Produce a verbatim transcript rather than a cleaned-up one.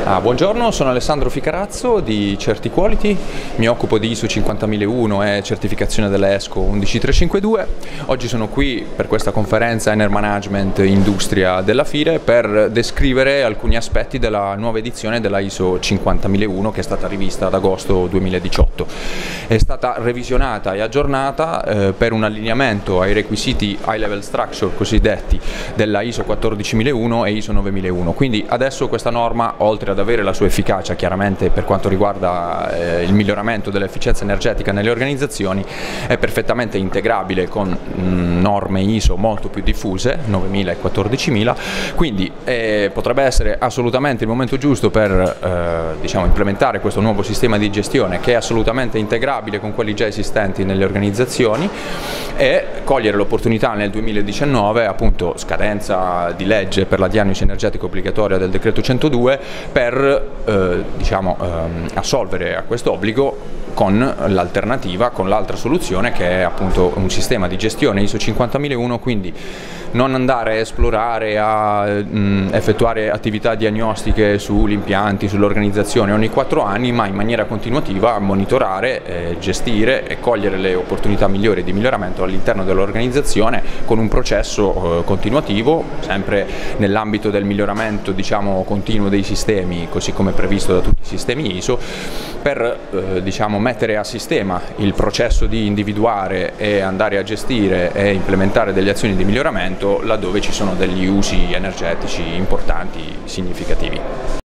Ah, buongiorno, sono Alessandro Ficarazzo di CertiQuality, mi occupo di I S O cinquantamilauno e certificazione della ESCO uno uno tre cinque due. Oggi sono qui per questa conferenza Ener Management Industria della FIRE per descrivere alcuni aspetti della nuova edizione della I S O cinquantamilauno che è stata rivista ad agosto duemiladiciotto. È stata revisionata e aggiornata eh, per un allineamento ai requisiti High Level Structure cosiddetti della I S O quattordicimilauno e I S O novemilauno, quindi adesso questa norma, oltre ad avere la sua efficacia chiaramente per quanto riguarda eh, il miglioramento dell'efficienza energetica nelle organizzazioni, è perfettamente integrabile con mh, norme I S O molto più diffuse, novemila e quattordicimila, quindi eh, potrebbe essere assolutamente il momento giusto per eh, diciamo, implementare questo nuovo sistema di gestione che è assolutamente integrabile con quelli già esistenti nelle organizzazioni e cogliere l'opportunità nel duemiladiciannove, appunto scadenza di legge per la diagnosi energetica obbligatoria del decreto centodue, per eh, diciamo, ehm, assolvere a questo obbligo con l'alternativa, con l'altra soluzione che è appunto un sistema di gestione I S O cinquantamilauno, quindi non andare a esplorare, a mh, effettuare attività diagnostiche sugli impianti, sull'organizzazione ogni quattro anni, ma in maniera continuativa monitorare, eh, gestire e cogliere le opportunità migliori di miglioramento all'interno dell'organizzazione con un processo eh, continuativo, sempre nell'ambito del miglioramento diciamo, continuo dei sistemi, così come previsto da tutti i sistemi I S O, per eh, diciamo, mettere a sistema il processo di individuare e andare a gestire e implementare delle azioni di miglioramento laddove ci sono degli usi energetici importanti, significativi.